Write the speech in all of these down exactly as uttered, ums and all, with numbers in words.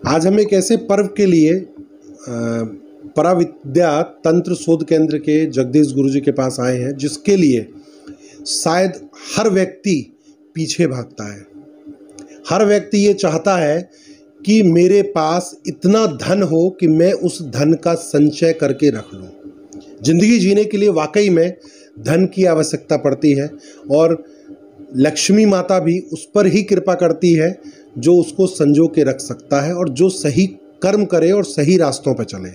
आज हम एक ऐसे पर्व के लिए पराविद्या तंत्र शोध केंद्र के जगदीश गुरु जी के पास आए हैं, जिसके लिए शायद हर व्यक्ति पीछे भागता है। हर व्यक्ति ये चाहता है कि मेरे पास इतना धन हो कि मैं उस धन का संचय करके रख लूं। जिंदगी जीने के लिए वाकई में धन की आवश्यकता पड़ती है और लक्ष्मी माता भी उस पर ही कृपा करती है जो उसको संजो के रख सकता है और जो सही कर्म करे और सही रास्तों पर चले।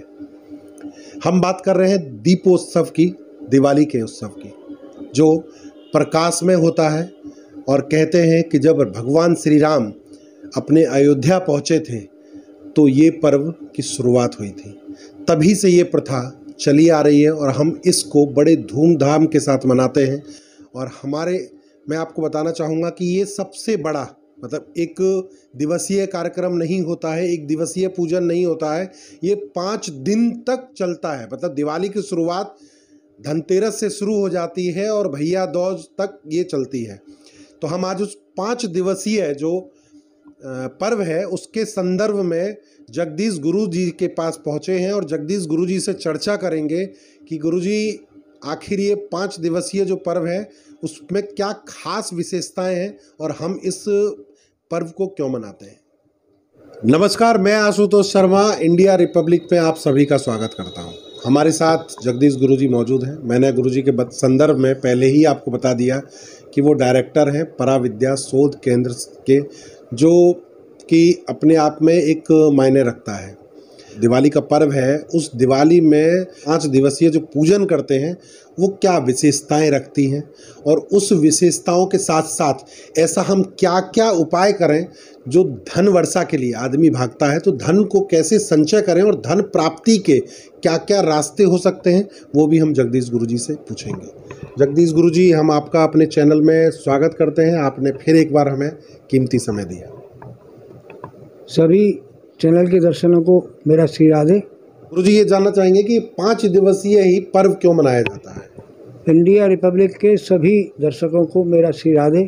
हम बात कर रहे हैं दीपोत्सव की, दिवाली के उत्सव की, जो प्रकाश में होता है। और कहते हैं कि जब भगवान श्री राम अपने अयोध्या पहुँचे थे तो ये पर्व की शुरुआत हुई थी। तभी से ये प्रथा चली आ रही है और हम इसको बड़े धूमधाम के साथ मनाते हैं। और हमारे मैं आपको बताना चाहूँगा कि ये सबसे बड़ा मतलब एक दिवसीय कार्यक्रम नहीं होता है, एक दिवसीय पूजन नहीं होता है, ये पाँच दिन तक चलता है। मतलब दिवाली की शुरुआत धनतेरस से शुरू हो जाती है और भैया दूज तक ये चलती है। तो हम आज उस पाँच दिवसीय जो पर्व है उसके संदर्भ में जगदीश गुरु जी के पास पहुँचे हैं और जगदीश गुरु जी से चर्चा करेंगे कि गुरु जी आखिर ये पाँच दिवसीय जो पर्व है उसमें क्या खास विशेषताएं हैं और हम इस पर्व को क्यों मनाते हैं। नमस्कार, मैं आशुतोष शर्मा इंडिया रिपब्लिक में आप सभी का स्वागत करता हूं। हमारे साथ जगदीश गुरु जी मौजूद हैं। मैंने गुरु जी के संदर्भ में पहले ही आपको बता दिया कि वो डायरेक्टर हैं पराविद्या शोध केंद्र के, जो कि अपने आप में एक मायने रखता है। दिवाली का पर्व है, उस दिवाली में पाँच दिवसीय जो पूजन करते हैं वो क्या विशेषताएं रखती हैं और उस विशेषताओं के साथ साथ ऐसा हम क्या क्या उपाय करें जो धन वर्षा के लिए आदमी भागता है तो धन को कैसे संचय करें और धन प्राप्ति के क्या क्या रास्ते हो सकते हैं, वो भी हम जगदीश गुरु जी से पूछेंगे। जगदीश गुरु जी, हम आपका अपने चैनल में स्वागत करते हैं। आपने फिर एक बार हमें कीमती समय दिया। सभी चैनल के दर्शकों को मेरा श्री राधे। गुरु जी, ये जानना चाहेंगे कि पाँच दिवसीय ही पर्व क्यों मनाया जाता है। इंडिया रिपब्लिक के सभी दर्शकों को मेरा श्री राधे,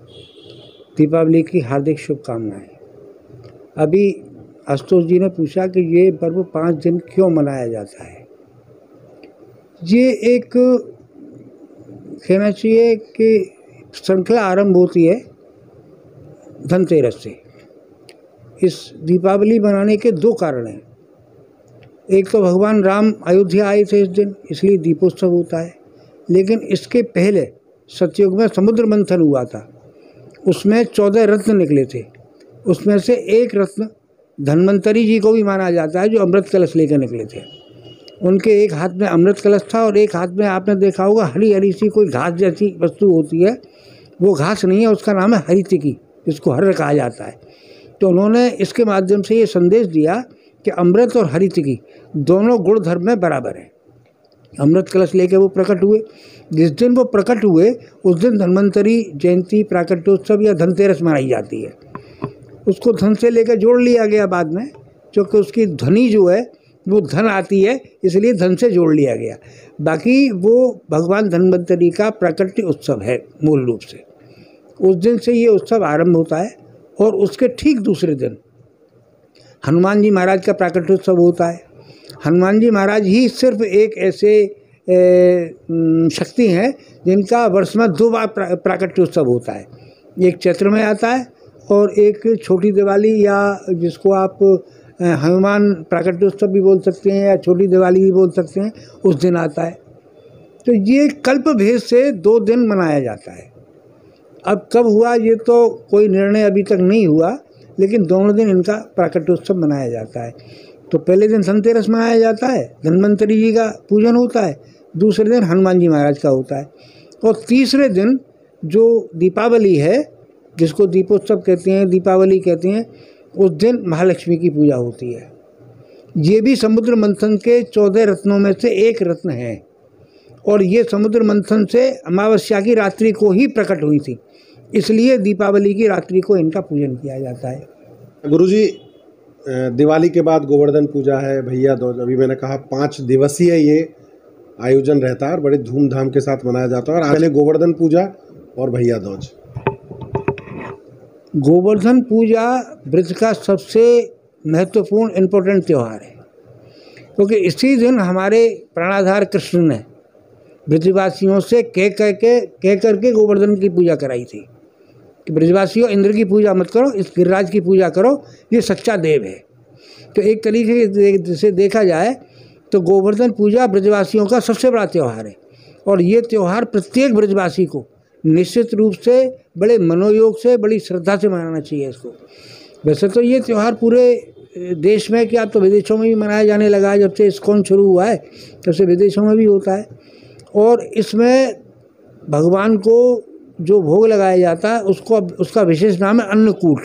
दीपावली की हार्दिक शुभकामनाएं। अभी आशुतोष जी ने पूछा कि ये पर्व पाँच दिन क्यों मनाया जाता है। ये एक कहना चाहिए कि श्रृंखला आरंभ होती है धनतेरस से। इस दीपावली मनाने के दो कारण हैं। एक तो भगवान राम अयोध्या आए थे इस दिन, इसलिए दीपोत्सव होता है। लेकिन इसके पहले सतयुग में समुद्र मंथन हुआ था, उसमें चौदह रत्न निकले थे। उसमें से एक रत्न धन्वंतरी जी को भी माना जाता है, जो अमृत कलश लेकर निकले थे। उनके एक हाथ में अमृत कलश था और एक हाथ में आपने देखा होगा हरी हरी सी कोई घास जैसी वस्तु होती है। वो घास नहीं है, उसका नाम है हरितिकी, जिसको हर्र कहा जाता है। तो उन्होंने इसके माध्यम से ये संदेश दिया कि अमृत और हरितिकी दोनों गुण धर्म में बराबर है। अमृत कलश लेके वो प्रकट हुए। जिस दिन वो प्रकट हुए उस दिन धन्वंतरी जयंती, प्राकट्योत्सव या धनतेरस मनाई जाती है। उसको धन से लेकर जोड़ लिया गया बाद में, क्योंकि उसकी ध्वनि जो है वो धन आती है, इसलिए धन से जोड़ लिया गया। बाकी वो भगवान धन्वंतरी का प्राकट्य उत्सव है मूल रूप से। उस दिन से ये उत्सव आरंभ होता है और उसके ठीक दूसरे दिन हनुमान जी महाराज का प्राकट्योत्सव होता है। हनुमान जी महाराज ही सिर्फ एक ऐसे शक्ति हैं जिनका वर्ष में दो बार प्राकट्योत्सव होता है। एक चैत्र में आता है और एक छोटी दिवाली, या जिसको आप हनुमान प्राकट्योत्सव भी बोल सकते हैं या छोटी दिवाली भी बोल सकते हैं, उस दिन आता है। तो ये कल्प भेद से दो दिन मनाया जाता है। अब कब हुआ ये तो कोई निर्णय अभी तक नहीं हुआ, लेकिन दोनों दिन इनका प्राकट्योत्सव मनाया जाता है। तो पहले दिन धनतेरस मनाया जाता है, धन्वंतरी जी का पूजन होता है। दूसरे दिन हनुमान जी महाराज का होता है। और तीसरे दिन जो दीपावली है, जिसको दीपोत्सव कहते हैं, दीपावली कहते हैं, उस दिन महालक्ष्मी की पूजा होती है। ये भी समुद्र मंथन के चौदह रत्नों में से एक रत्न है और ये समुद्र मंथन से अमावस्या की रात्रि को ही प्रकट हुई थी, इसलिए दीपावली की रात्रि को इनका पूजन किया जाता है। गुरुजी, दिवाली के बाद गोवर्धन पूजा है, भैया दूज। अभी मैंने कहा पाँच दिवसीय ये आयोजन रहता है और बड़े धूमधाम के साथ मनाया जाता है। और पहले गोवर्धन पूजा और भैया दूज। गोवर्धन पूजा ब्रज का सबसे महत्वपूर्ण इम्पोर्टेंट त्यौहार है, क्योंकि इसी दिन हमारे प्राणाधार कृष्ण ने ब्रजवासियों से कह कह के कह करके गोवर्धन की पूजा कराई थी कि ब्रजवासियों इंद्र की पूजा मत करो, इस गिरिराज की पूजा करो, ये सच्चा देव है। तो एक तरीके से देखा जाए तो गोवर्धन पूजा ब्रजवासियों का सबसे बड़ा त्यौहार है, और ये त्यौहार प्रत्येक ब्रजवासी को निश्चित रूप से बड़े मनोयोग से, बड़ी श्रद्धा से मनाना चाहिए इसको। वैसे तो ये त्यौहार पूरे देश में, क्या तो विदेशों में भी मनाया जाने लगा है, जब से इस्कॉन शुरू हुआ है तब से विदेशों में भी होता है। और इसमें भगवान को जो भोग लगाया जाता है उसको उसका विशेष नाम है अन्नकूट।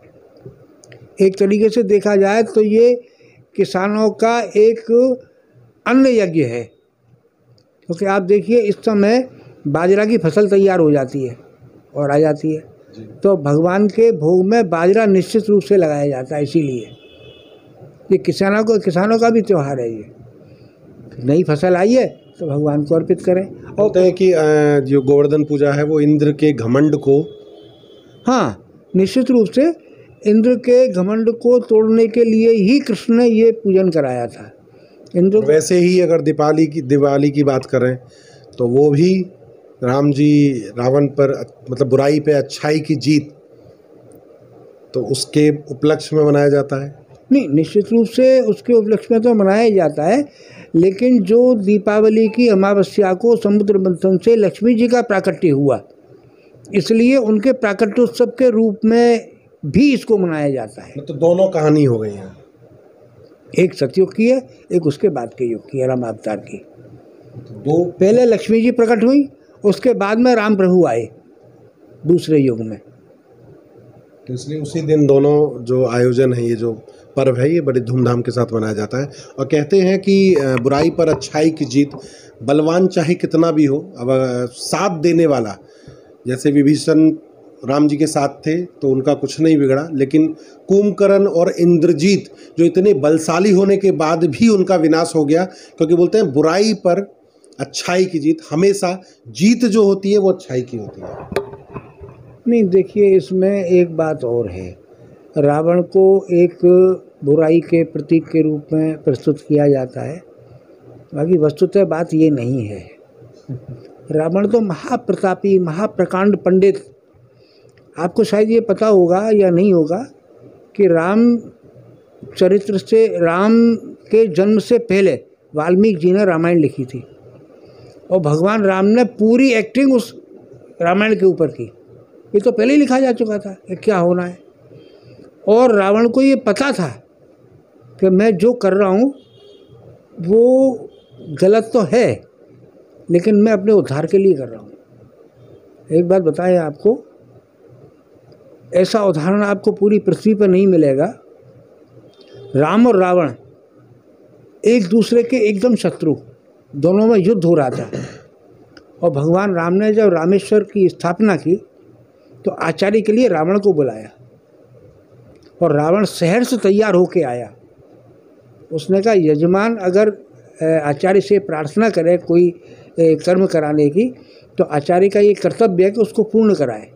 एक तरीके से देखा जाए तो ये किसानों का एक अन्न यज्ञ है, क्योंकि आप देखिए इस समय बाजरा की फसल तैयार हो जाती है और आ जाती है, तो भगवान के भोग में बाजरा निश्चित रूप से लगाया जाता है। इसीलिए ये किसानों को किसानों का भी त्यौहार है। ये नई फसल आई है तो भगवान को अर्पित करें। और बोलते हैं कि जो गोवर्धन पूजा है वो इंद्र के घमंड को, हाँ निश्चित रूप से इंद्र के घमंड को तोड़ने के लिए ही कृष्ण ने ये पूजन कराया था। इंद्र वैसे ही अगर दीपावली की दिवाली की बात करें तो वो भी राम जी रावण पर, मतलब बुराई पे अच्छाई की जीत, तो उसके उपलक्ष्य में मनाया जाता है। नहीं, निश्चित रूप से उसके उपलक्ष्य में तो मनाया ही जाता है, लेकिन जो दीपावली की अमावस्या को समुद्र मंथन से लक्ष्मी जी का प्राकट्य हुआ, इसलिए उनके प्राकट्योत्सव के रूप में भी इसको मनाया जाता है। तो दोनों कहानी हो गई हैं, एक सतयुग की है, एक उसके बाद के युग की है, राम अवतार की। दो पहले लक्ष्मी जी प्रकट हुई, उसके बाद में राम प्रभु आए दूसरे युग में। तो इसलिए उसी दिन दोनों जो आयोजन है, ये जो पर्व है, ये बड़े धूमधाम के साथ मनाया जाता है। और कहते हैं कि बुराई पर अच्छाई की जीत, बलवान चाहे कितना भी हो, अब साथ देने वाला, जैसे विभीषण राम जी के साथ थे तो उनका कुछ नहीं बिगड़ा, लेकिन कुंभकर्ण और इंद्रजीत जो इतने बलशाली होने के बाद भी उनका विनाश हो गया, क्योंकि बोलते हैं बुराई पर अच्छाई की जीत, हमेशा जीत जो होती है वो अच्छाई की होती है। नहीं, देखिए इसमें एक बात और है, रावण को एक बुराई के प्रतीक के रूप में प्रस्तुत किया जाता है, बाकी वस्तुतः बात ये नहीं है। रावण तो महाप्रतापी, महाप्रकांड पंडित, आपको शायद ये पता होगा या नहीं होगा कि राम चरित्र से, राम के जन्म से पहले वाल्मीकि जी ने रामायण लिखी थी, और भगवान राम ने पूरी एक्टिंग उस रामायण के ऊपर की। ये तो पहले ही लिखा जा चुका था कि क्या होना है, और रावण को ये पता था कि मैं जो कर रहा हूँ वो गलत तो है, लेकिन मैं अपने उद्धार के लिए कर रहा हूँ। एक बात बताएं आपको, ऐसा उदाहरण आपको पूरी पृथ्वी पर नहीं मिलेगा। राम और रावण एक दूसरे के एकदम शत्रु, दोनों में युद्ध हो रहा था, और भगवान राम ने जब रामेश्वर की स्थापना की तो आचार्य के लिए रावण को बुलाया, और रावण शहर से तैयार होके आया। उसने कहा, यजमान अगर आचार्य से प्रार्थना करे कोई कर्म कराने की, तो आचार्य का ये कर्तव्य है कि उसको पूर्ण कराए।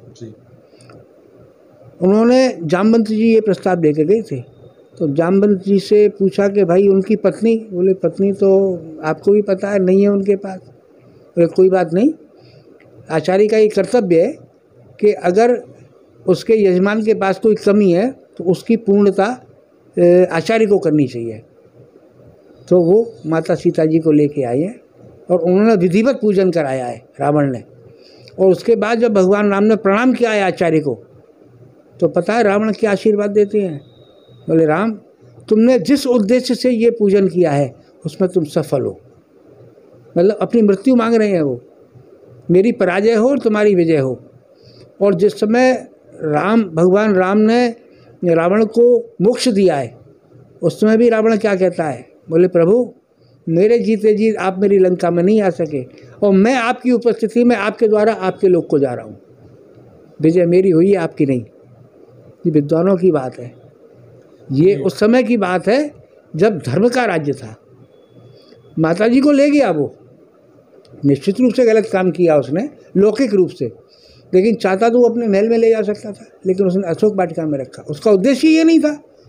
उन्होंने जामवंत जी ये प्रस्ताव लेके गए थे, तो जामवंत जी से पूछा कि भाई उनकी पत्नी, बोले पत्नी तो आपको भी पता है नहीं है उनके पास। बोले कोई बात नहीं, आचार्य का ये कर्तव्य है कि अगर उसके यजमान के पास कोई कमी है तो उसकी पूर्णता आचार्य को करनी चाहिए। तो वो माता सीता जी को लेके आए हैं, और उन्होंने विधिवत पूजन कराया है रावण ने। और उसके बाद जब भगवान राम ने प्रणाम किया है आचार्य को, तो पता है रावण क्या आशीर्वाद देते हैं? बोले, राम तुमने जिस उद्देश्य से ये पूजन किया है उसमें तुम सफल हो। मतलब अपनी मृत्यु मांग रहे हैं वो, मेरी पराजय हो और तुम्हारी विजय हो। और जिस समय राम भगवान राम ने रावण को मोक्ष दिया है, उस समय भी रावण क्या कहता है? बोले, प्रभु मेरे जीते जी आप मेरी लंका में नहीं आ सके, और मैं आपकी उपस्थिति में आपके द्वारा आपके लोक को जा रहा हूँ। विजय मेरी हुई है, आपकी नहीं। ये विद्वानों की बात है, ये उस समय की बात है जब धर्म का राज्य था। माता जी को ले गया वो, निश्चित रूप से गलत काम किया उसने लौकिक रूप से, लेकिन चाहता तो वो अपने महल में ले जा सकता था, लेकिन उसने अशोक वाटिका में रखा। उसका उद्देश्य ये नहीं था,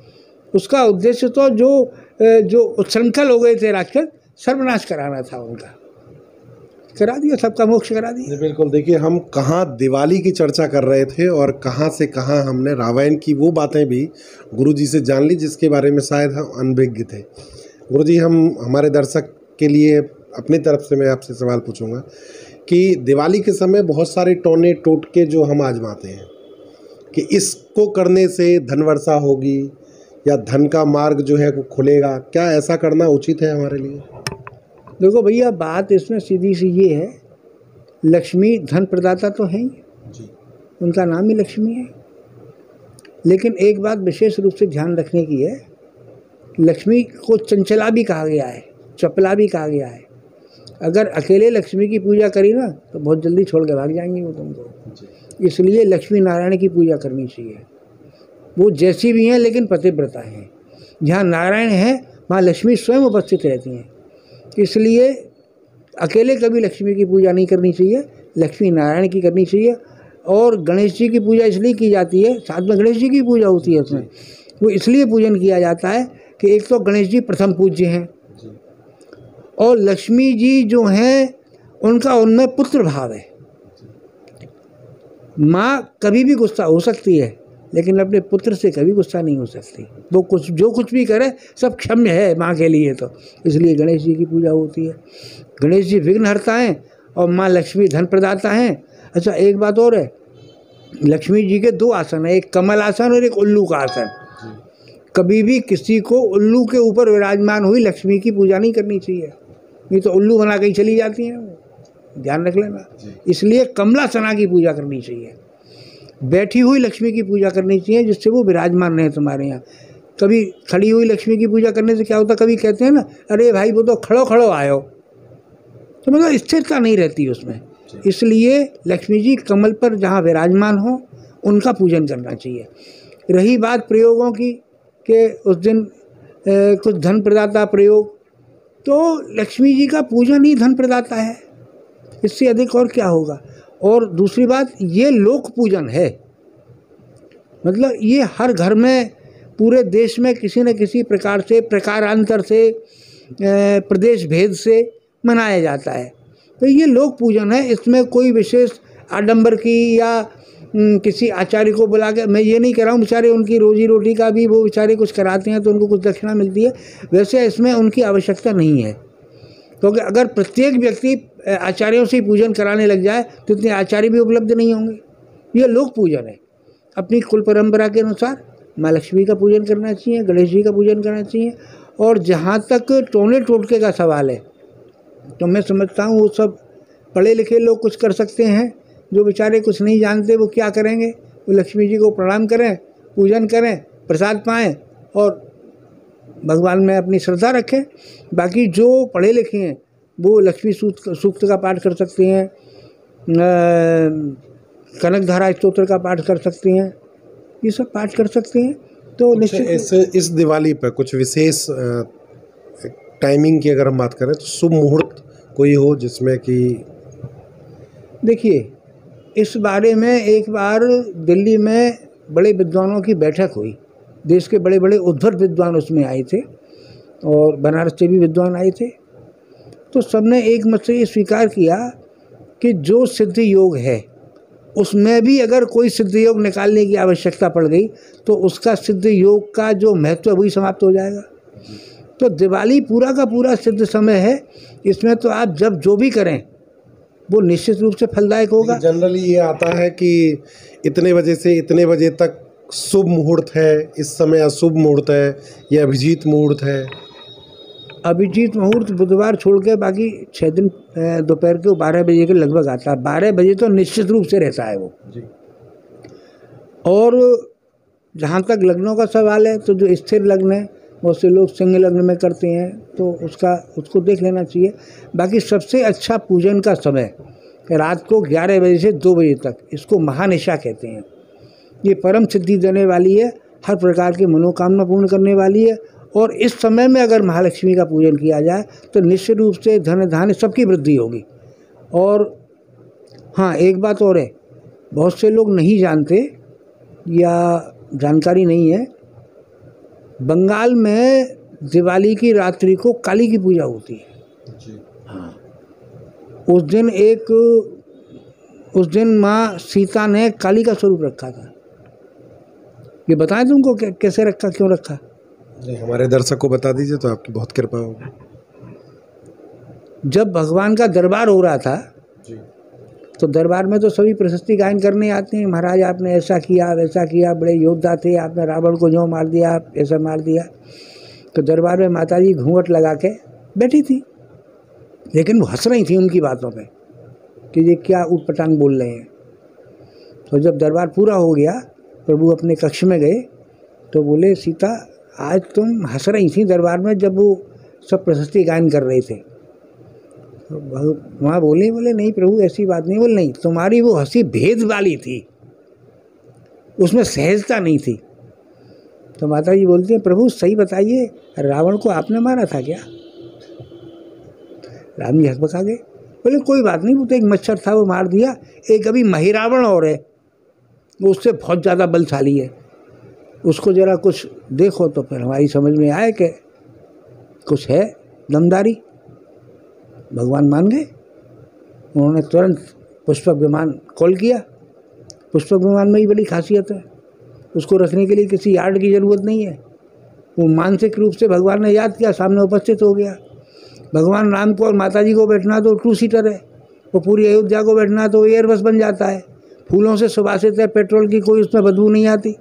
उसका उद्देश्य तो जो जो उच्छृंखल हो गए थे राक्षस, सर्वनाश कराना था उनका, करा दिया, सबका मोक्ष करा दिया। बिल्कुल। देखिए, हम कहाँ दिवाली की चर्चा कर रहे थे और कहाँ से कहाँ हमने रामायण की वो बातें भी गुरुजी से जान ली जिसके बारे में शायद हम अनभिज्ञ थे। गुरुजी, हम हमारे दर्शक के लिए अपनी तरफ से मैं आपसे सवाल पूछूंगा कि दिवाली के समय बहुत सारे टोने टोटके जो हम आजमाते हैं कि इसको करने से धन वर्षा होगी या धन का मार्ग जो है वो खुलेगा, क्या ऐसा करना उचित है हमारे लिए? देखो भैया, बात इसमें सीधी सी ये है, लक्ष्मी धन प्रदाता तो है ही जी, उनका नाम ही लक्ष्मी है। लेकिन एक बात विशेष रूप से ध्यान रखने की है, लक्ष्मी को चंचला भी कहा गया है, चपला भी कहा गया है। अगर अकेले लक्ष्मी की पूजा करी ना तो बहुत जल्दी छोड़ के भाग जाएंगी वो तुमको। इसलिए लक्ष्मी नारायण की पूजा करनी चाहिए। वो जैसी भी हैं लेकिन पतिव्रता हैं। जहाँ नारायण है वहाँ लक्ष्मी स्वयं उपस्थित रहती हैं। इसलिए अकेले कभी लक्ष्मी की पूजा नहीं करनी चाहिए, लक्ष्मी नारायण की करनी चाहिए। और गणेश जी की पूजा इसलिए की जाती है, साथ में गणेश जी की पूजा होती है उसमें, वो इसलिए पूजन किया जाता है कि एक तो गणेश जी प्रथम पूज्य हैं और लक्ष्मी जी जो हैं उनका उनमें पुत्र भाव है। माँ कभी भी गुस्सा हो सकती है लेकिन अपने पुत्र से कभी गुस्सा नहीं हो सकती। वो कुछ जो कुछ भी करे सब क्षम्य है माँ के लिए, तो इसलिए गणेश जी की पूजा होती है। गणेश जी विघ्नहर्ता हैं और माँ लक्ष्मी धन प्रदाता हैं। अच्छा, एक बात और है, लक्ष्मी जी के दो आसन हैं, एक कमल आसन और एक उल्लू का आसन। कभी भी किसी को उल्लू के ऊपर विराजमान हुई लक्ष्मी की पूजा नहीं करनी चाहिए, नहीं तो उल्लू बना के चली जाती हैं, ध्यान रख लेना। इसलिए कमलासना की पूजा करनी चाहिए, बैठी हुई लक्ष्मी की पूजा करनी चाहिए जिससे वो विराजमान रहे तुम्हारे यहाँ। कभी खड़ी हुई लक्ष्मी की पूजा करने से क्या होता, कभी कहते हैं ना, अरे भाई वो तो खड़ो खड़ो आयो, तो मतलब स्थिरता नहीं रहती उसमें। इसलिए लक्ष्मी जी कमल पर जहाँ विराजमान हो उनका पूजन करना चाहिए। रही बात प्रयोगों की कि उस दिन ए, कुछ धन प्रदाता प्रयोग, तो लक्ष्मी जी का पूजन ही धन प्रदाता है, इससे अधिक और क्या होगा। और दूसरी बात, ये लोक पूजन है, मतलब ये हर घर में पूरे देश में किसी न किसी प्रकार से, प्रकारांतर से, प्रदेश भेद से मनाया जाता है। तो ये लोक पूजन है, इसमें कोई विशेष आडंबर की या किसी आचार्य को बुला के, मैं ये नहीं कह रहा हूँ, बेचारे उनकी रोजी रोटी का भी वो बेचारे कुछ कराते हैं तो उनको कुछ दक्षिणा मिलती है, वैसे इसमें उनकी आवश्यकता नहीं है। क्योंकि तो अगर प्रत्येक व्यक्ति आचार्यों से पूजन कराने लग जाए तो इतने आचार्य भी उपलब्ध नहीं होंगे। ये लोक पूजन है, अपनी कुल परंपरा के अनुसार माँ लक्ष्मी का पूजन करना चाहिए, गणेश जी का पूजन करना चाहिए। और जहाँ तक टोने टोटके का सवाल है तो मैं समझता हूँ वो सब पढ़े लिखे लोग कुछ कर सकते हैं, जो बेचारे कुछ नहीं जानते वो क्या करेंगे, वो लक्ष्मी जी को प्रणाम करें, पूजन करें, प्रसाद पाएँ और भगवान में अपनी श्रद्धा रखें। बाकी जो पढ़े लिखे हैं वो लक्ष्मी सूक्त सूक्त का पाठ कर सकते हैं, कनकधारा स्तोत्र का पाठ कर सकते हैं, ये सब पाठ कर सकते हैं। तो निश्चित इस इस दिवाली पर कुछ विशेष टाइमिंग की अगर हम बात करें तो शुभ मुहूर्त कोई हो जिसमें कि, देखिए इस बारे में एक बार दिल्ली में बड़े विद्वानों की बैठक हुई, देश के बड़े बड़े उद्धर विद्वान उसमें आए थे और बनारस से भी विद्वान आए थे। तो सबने एक मत से ये स्वीकार किया कि जो सिद्ध योग है उसमें भी अगर कोई सिद्ध योग निकालने की आवश्यकता पड़ गई तो उसका सिद्ध योग का जो महत्व वही समाप्त हो जाएगा। तो दिवाली पूरा का पूरा सिद्ध समय है, इसमें तो आप जब जो भी करें वो निश्चित रूप से फलदायक होगा। जनरली ये आता है कि इतने बजे से इतने बजे तक शुभ मुहूर्त है, इस समय अशुभ मुहूर्त है, या अभिजीत मुहूर्त है। अभिजीत मुहूर्त बुधवार छोड़ के बाकी छः दिन दोपहर के बारह बजे के लगभग आता है। बारह बजे तो निश्चित रूप से रहता है वो जी। और जहाँ तक लग्नों का सवाल है तो जो स्थिर लग्न है बहुत से लोग सिंह लग्न में करते हैं तो उसका उसको देख लेना चाहिए। बाकी सबसे अच्छा पूजन का समय रात को ग्यारह बजे से दो बजे तक, इसको महानिशा कहते हैं। ये परम सिद्धि देने वाली है, हर प्रकार की मनोकामना पूर्ण करने वाली है। और इस समय में अगर महालक्ष्मी का पूजन किया जाए तो निश्चित रूप से धन धान्य सबकी वृद्धि होगी। और हाँ, एक बात और है, बहुत से लोग नहीं जानते या जानकारी नहीं है, बंगाल में दिवाली की रात्रि को काली की पूजा होती है जी। हाँ, उस दिन एक उस दिन माँ सीता ने काली का स्वरूप रखा था। ये बताएं तुमको कैसे रखा, क्यों रखा? नहीं, हमारे दर्शक को बता दीजिए तो आपकी बहुत कृपा होगी। जब भगवान का दरबार हो रहा था जी। तो दरबार में तो सभी प्रशस्ति गायन करने आते हैं, महाराज आपने ऐसा किया वैसा किया, बड़े योद्धा थे, आपने रावण को जो मार दिया, आप ऐसा मार दिया। तो दरबार में माता जी घूंघट लगा के बैठी थी, लेकिन वो हंस रही थी उनकी बातों पे कि ये क्या ऊटपटांग बोल रहे हैं। तो जब दरबार पूरा हो गया, प्रभु अपने कक्ष में गए तो बोले, सीता आज तुम हंस रही थी दरबार में जब वो सब प्रशस्ति गायन कर रहे थे। तो वहाँ बोले बोले नहीं प्रभु ऐसी बात नहीं। बोले नहीं, तुम्हारी वो हंसी भेद वाली थी, उसमें सहजता नहीं थी। तो माता जी बोलती हैं, प्रभु सही बताइए, रावण को आपने मारा था क्या? राम जी हंस गए, बोले कोई बात नहीं, वो तो एक मच्छर था, वो मार दिया। एक अभी महिरावण और है, वो उससे बहुत ज़्यादा बलशाली है, उसको ज़रा कुछ देखो तो फिर हमारी समझ में आए कि कुछ है दमदारी। भगवान मान गए, उन्होंने तुरंत पुष्पक विमान कॉल किया। पुष्पक विमान में ही बड़ी खासियत है, उसको रखने के लिए किसी यार्ड की ज़रूरत नहीं है। वो मानसिक रूप से भगवान ने याद किया, सामने उपस्थित हो गया। भगवान राम को और माता जी को बैठना तो टू सीटर है, वो पूरी अयोध्या को बैठना तो एयरबस बन जाता है। फूलों से सुवासित है, पेट्रोल की कोई उसमें बदबू नहीं आती।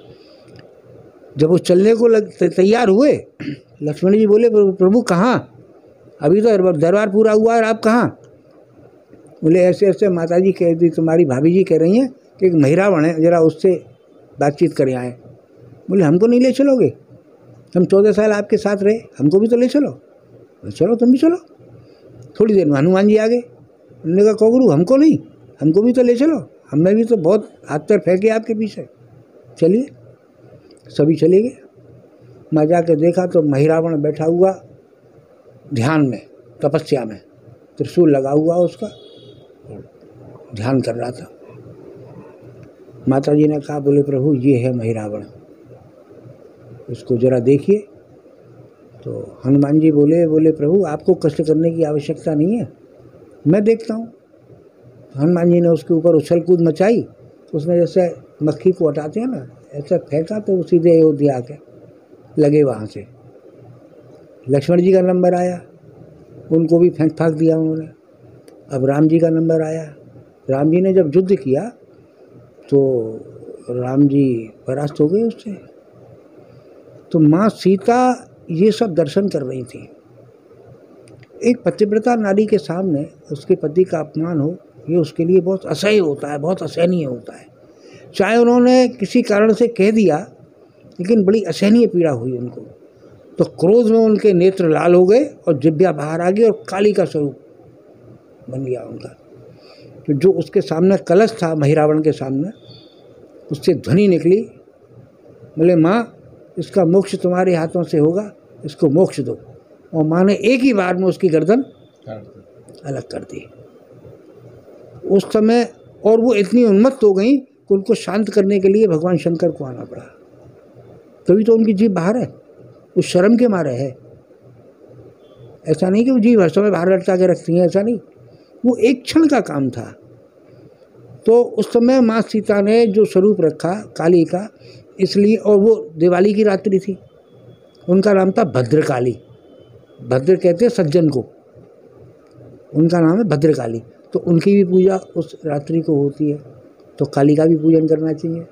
जब वो चलने को लग तैयार हुए, लक्ष्मण जी बोले, प्रभु कहाँ? अभी तो दरबार पूरा हुआ है, आप कहाँ? बोले ऐसे ऐसे माता जी कह दी, तुम्हारी भाभी जी कह रही हैं कि एक महिरावण है, ज़रा उससे बातचीत कर आए। बोले हमको नहीं ले चलोगे? हम चौदह साल आपके साथ रहे, हमको भी तो ले चलो। बोले चलो तुम भी चलो। थोड़ी देर में हनुमान जी आ गए, उन्होंने कहा कहो गुरु हमको नहीं, हमको भी तो ले चलो, हमें भी तो बहुत हाथ पैर फेंके आपके पीछे, चलिए। सभी चले गए। मैं जाकर देखा तो महिरावण बैठा हुआ ध्यान में, तपस्या में, त्रिशूल लगा हुआ उसका, ध्यान कर रहा था। माता जी ने कहा, बोले प्रभु ये है महिरावण, इसको जरा देखिए। तो हनुमान जी बोले बोले प्रभु आपको कष्ट करने की आवश्यकता नहीं है, मैं देखता हूँ। हनुमान जी ने उसके ऊपर उछल कूद मचाई, तो उसने जैसे मक्खी को हटाते हैं ना, ऐसा फेंका तो सीधे अयोध्या आके लगे वहाँ से। लक्ष्मण जी का नंबर आया, उनको भी फेंक फाक दिया उन्होंने। अब राम जी का नंबर आया, राम जी ने जब युद्ध किया तो राम जी परास्त हो गए उससे। तो माँ सीता ये सब दर्शन कर रही थी। एक पतिव्रता नारी के सामने उसके पति का अपमान हो, ये उसके लिए बहुत असह्य होता है, बहुत असहनीय होता है। चाहे उन्होंने किसी कारण से कह दिया, लेकिन बड़ी असहनीय पीड़ा हुई उनको। तो क्रोध में उनके नेत्र लाल हो गए और जिह्वा बाहर आ गई और काली का स्वरूप बन गया उनका। तो जो उसके सामने कलश था, महिरावण के सामने, उससे ध्वनि निकली, बोले माँ इसका मोक्ष तुम्हारे हाथों से होगा, इसको मोक्ष दो। और माँ ने एक ही बार में उसकी गर्दन अलग कर दी उस समय। और वो इतनी उन्मत्त हो गई कि उनको शांत करने के लिए भगवान शंकर को आना पड़ा। तभी तो उनकी जीभ बाहर है, उस शर्म के मारे है। ऐसा नहीं कि वो जीभ हर समय बाहर लटका के रखती हैं, ऐसा नहीं, वो एक क्षण का काम था। तो उस समय माँ सीता ने जो स्वरूप रखा काली का, इसलिए, और वो दिवाली की रात्रि थी, उनका नाम था भद्रकाली। भद्र कहते हैं सज्जन को, उनका नाम है भद्रकाली। तो उनकी भी पूजा उस रात्रि को होती है, तो काली का भी पूजन करना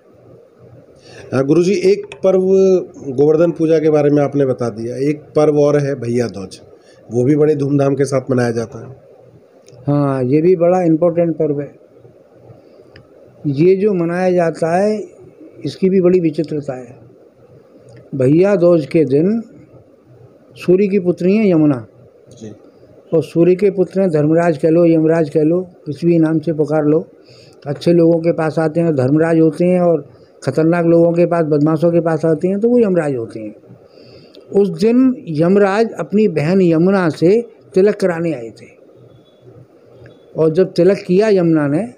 चाहिए। गुरुजी, एक पर्व गोवर्धन पूजा के बारे में आपने बता दिया, एक पर्व और है भैया दूज, वो भी बड़े धूमधाम के साथ मनाया जाता है। हाँ, ये भी बड़ा इम्पोर्टेंट पर्व है। ये जो मनाया जाता है इसकी भी बड़ी विचित्रता है। भैया दूज के दिन सूर्य की पुत्री है यमुना जी। और सूर्य के पुत्र हैं धर्मराज कह लो, यमराज कह लो, किसी भी नाम से पुकार लो। अच्छे लोगों के पास आते हैं धर्मराज होते हैं, और खतरनाक लोगों के पास, बदमाशों के पास आते हैं तो वो यमराज होते हैं। उस दिन यमराज अपनी बहन यमुना से तिलक कराने आए थे, और जब तिलक किया यमुना ने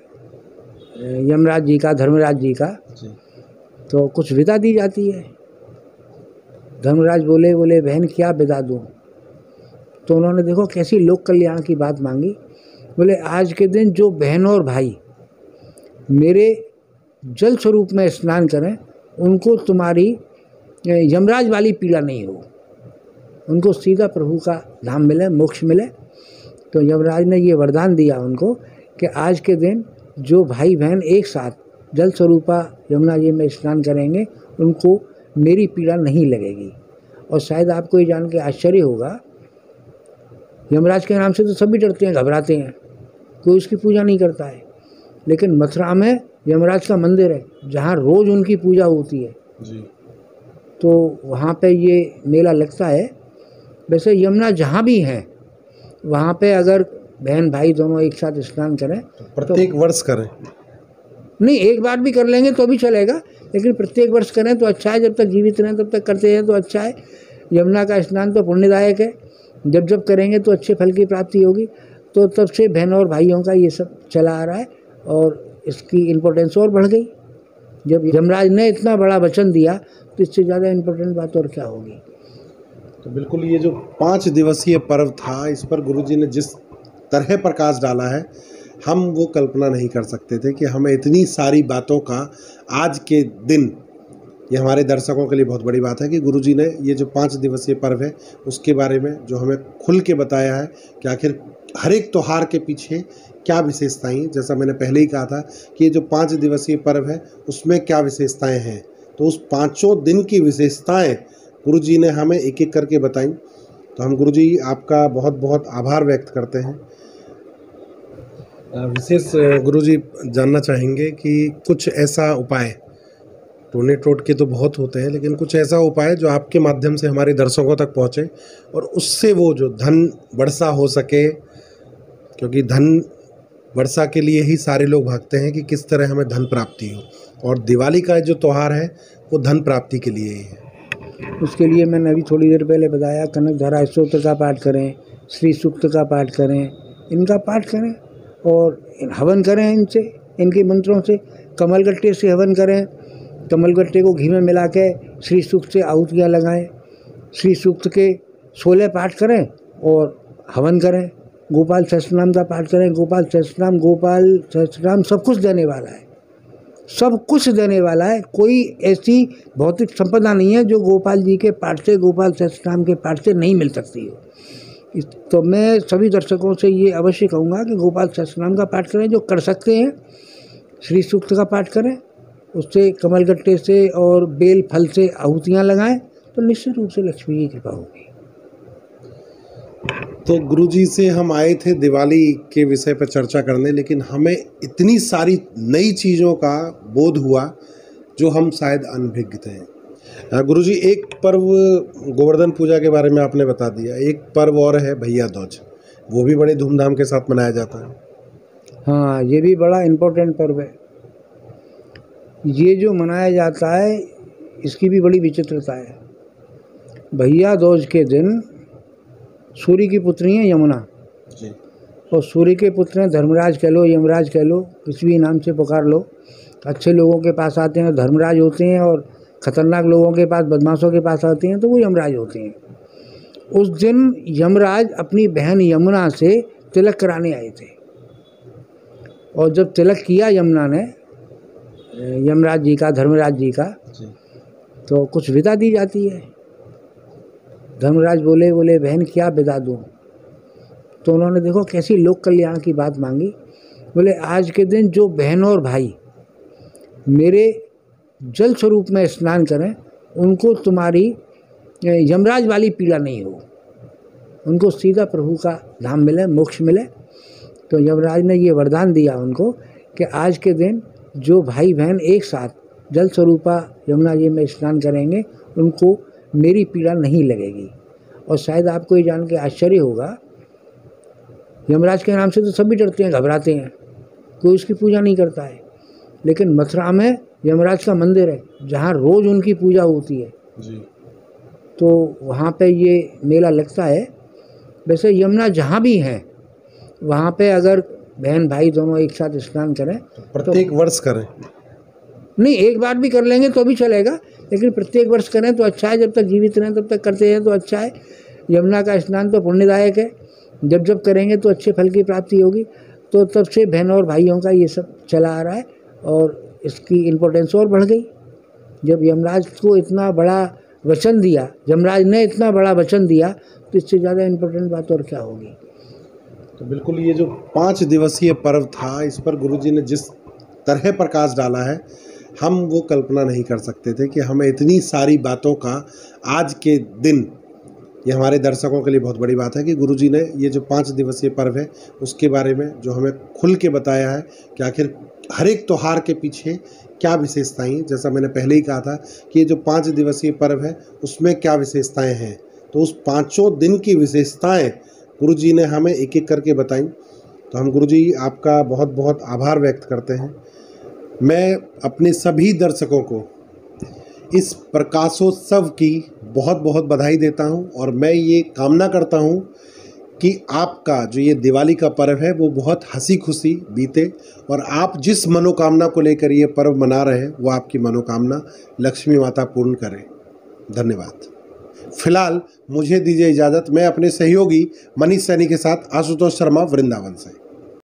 यमराज जी का, धर्मराज जी का, तो कुछ विदा दी जाती है। धर्मराज बोले बोले बहन क्या बिदा दूँ। तो उन्होंने देखो कैसी लोक कल्याण की बात मांगी। बोले आज के दिन जो बहन और भाई मेरे जल स्वरूप में स्नान करें उनको तुम्हारी यमराज वाली पीड़ा नहीं हो, उनको सीधा प्रभु का धाम मिले, मोक्ष मिले। तो यमराज ने ये वरदान दिया उनको कि आज के दिन जो भाई बहन एक साथ जल स्वरूपा यमुना जी में स्नान करेंगे उनको मेरी पीड़ा नहीं लगेगी। और शायद आपको ये जान के आश्चर्य होगा, यमराज के नाम से तो सभी डरते हैं, घबराते हैं, कोई उसकी पूजा नहीं करता है। लेकिन मथुरा में यमराज का मंदिर है जहाँ रोज़ उनकी पूजा होती है जी। तो वहाँ पे ये मेला लगता है। वैसे यमुना जहाँ भी हैं वहाँ पे अगर बहन भाई दोनों एक साथ स्नान करें तो प्रत्येक तो, वर्ष करें नहीं, एक बार भी कर लेंगे तो भी चलेगा, लेकिन प्रत्येक वर्ष करें तो अच्छा है। जब तक जीवित रहें तब तक करते हैं तो अच्छा है। यमुना का स्नान तो पुण्यदायक है, जब जब करेंगे तो अच्छे फल की प्राप्ति होगी। तो तब से बहन और भाइयों का ये सब चला आ रहा है और इसकी इम्पोर्टेंस और बढ़ गई। जब यमराज ने इतना बड़ा वचन दिया तो इससे ज़्यादा इम्पोर्टेंट बात और क्या होगी। तो बिल्कुल ये जो पाँच दिवसीय पर्व था, इस पर गुरुजी ने जिस तरह प्रकाश डाला है, हम वो कल्पना नहीं कर सकते थे कि हमें इतनी सारी बातों का आज के दिन, ये हमारे दर्शकों के लिए बहुत बड़ी बात है कि गुरुजी ने ये जो पाँच दिवसीय पर्व है उसके बारे में जो हमें खुल के बताया है कि आखिर हर एक त्योहार के पीछे क्या विशेषताएं, जैसा मैंने पहले ही कहा था कि ये जो पाँच दिवसीय पर्व है उसमें क्या विशेषताएं हैं। तो उस पाँचों दिन की विशेषताएं गुरुजी ने हमें एक एक करके बताई। तो हम गुरुजी आपका बहुत बहुत आभार व्यक्त करते हैं। विशेष गुरुजी जानना चाहेंगे कि कुछ ऐसा उपाय, टोने टोटके तो बहुत होते हैं, लेकिन कुछ ऐसा उपाय जो आपके माध्यम से हमारे दर्शकों तक पहुँचे और उससे वो जो धन वर्षा हो सके, क्योंकि धन वर्षा के लिए ही सारे लोग भागते हैं कि किस तरह हमें धन प्राप्ति हो, और दिवाली का जो त्यौहार है वो धन प्राप्ति के लिए ही है। उसके लिए मैंने अभी थोड़ी देर पहले बताया, कनकधारा स्तोत्र का पाठ करें, श्री सूक्त का पाठ करें, इनका पाठ करें और हवन करें इनसे, इनके मंत्रों से। कमलगट्टे से हवन करें, कमलगट्टे को घी में मिला के श्री सूक्त से आहुतियाँ लगाएं, श्री सूक्त के सोलह पाठ करें और हवन करें। गोपाल सहस्त्रनाम का पाठ करें। गोपाल सहस्त्रनाम गोपाल सहस्त्रनाम सब कुछ देने वाला है, सब कुछ देने वाला है। कोई ऐसी भौतिक संपदा नहीं है जो गोपाल जी के पाठ से, गोपाल सहस्त्रनाम के पाठ से नहीं मिल सकती हो। तो मैं सभी दर्शकों से ये अवश्य कहूँगा कि गोपाल सहस्त्रनाम का पाठ करें जो कर सकते हैं, श्री सूक्त का पाठ करें, उससे कमलगट्टे से और बेल फल से आहुतियाँ लगाएं तो निश्चित रूप से लक्ष्मी की कृपा होगी। तो गुरुजी से हम आए थे दिवाली के विषय पर चर्चा करने, लेकिन हमें इतनी सारी नई चीज़ों का बोध हुआ जो हम शायद अनभिज्ञ थे। गुरुजी, एक पर्व गोवर्धन पूजा के बारे में आपने बता दिया, एक पर्व और है भैया दूज, वो भी बड़े धूमधाम के साथ मनाया जाता है। हाँ, ये भी बड़ा इम्पोर्टेंट पर्व है। ये जो मनाया जाता है इसकी भी बड़ी विचित्रता है। भैया दूज के दिन सूर्य की पुत्री है यमुना जी, और सूर्य के पुत्र हैं, धर्मराज कह लो, यमराज कह लो, किसी भी नाम से पुकार लो। अच्छे लोगों के पास आते हैं धर्मराज होते हैं और ख़तरनाक लोगों के पास, बदमाशों के पास आते हैं तो वो यमराज होते हैं। उस दिन यमराज अपनी बहन यमुना से तिलक कराने आए थे और जब तिलक किया यमुना ने यमराज जी का, धर्मराज जी का, तो कुछ विदा दी जाती है। धर्मराज बोले बोले बहन क्या विदा दूँ। तो उन्होंने देखो कैसी लोक कल्याण की बात मांगी। बोले आज के दिन जो बहन और भाई मेरे जल स्वरूप में स्नान करें उनको तुम्हारी यमराज वाली पीड़ा नहीं हो, उनको सीधा प्रभु का धाम मिले, मोक्ष मिले। तो यमराज ने ये वरदान दिया उनको कि आज के दिन जो भाई बहन एक साथ जल स्वरूपा यमुना जी में स्नान करेंगे उनको मेरी पीड़ा नहीं लगेगी। और शायद आपको ये जान के आश्चर्य होगा, यमराज के नाम से तो सभी डरते हैं, घबराते हैं, कोई उसकी पूजा नहीं करता है। लेकिन मथुरा में यमराज का मंदिर है जहाँ रोज़ उनकी पूजा होती है जी। तो वहाँ पे ये मेला लगता है। वैसे यमुना जहाँ भी हैं वहाँ पे अगर बहन भाई दोनों एक साथ स्नान करें तो प्रत्येक तो, वर्ष करें नहीं, एक बार भी कर लेंगे तो भी चलेगा, लेकिन प्रत्येक वर्ष करें तो अच्छा है। जब तक जीवित रहें तब तक करते हैं तो अच्छा है। यमुना का स्नान तो पुण्यदायक है, जब जब करेंगे तो अच्छे फल की प्राप्ति होगी। तो तब से बहनों और भाइयों का ये सब चला आ रहा है और इसकी इम्पोर्टेंस और बढ़ गई। जब यमराज को इतना बड़ा वचन दिया, यमराज ने इतना बड़ा वचन दिया, तो इससे ज़्यादा इम्पोर्टेंट बात और क्या होगी। तो बिल्कुल ये जो पाँच दिवसीय पर्व था, इस पर गुरुजी ने जिस तरह प्रकाश डाला है, हम वो कल्पना नहीं कर सकते थे कि हमें इतनी सारी बातों का आज के दिन, ये हमारे दर्शकों के लिए बहुत बड़ी बात है कि गुरुजी ने ये जो पाँच दिवसीय पर्व है उसके बारे में जो हमें खुल के बताया है कि आखिर हर एक त्यौहार के पीछे क्या विशेषताएं हैं। जैसा मैंने पहले ही कहा था कि ये जो पाँच दिवसीय पर्व है उसमें क्या विशेषताएं हैं, तो उस पाँचों दिन की विशेषताएं गुरुजी ने हमें एक एक करके बताई। तो हम गुरुजी आपका बहुत बहुत आभार व्यक्त करते हैं। मैं अपने सभी दर्शकों को इस प्रकाशोत्सव की बहुत बहुत बधाई देता हूं और मैं ये कामना करता हूं कि आपका जो ये दिवाली का पर्व है वो बहुत हंसी खुशी बीते और आप जिस मनोकामना को लेकर ये पर्व मना रहे हैं वो आपकी मनोकामना लक्ष्मी माता पूर्ण करें। धन्यवाद। फिलहाल मुझे दीजिए इजाज़त। मैं अपने सहयोगी मनीष सैनी के साथ आशुतोष शर्मा, वृंदावन से।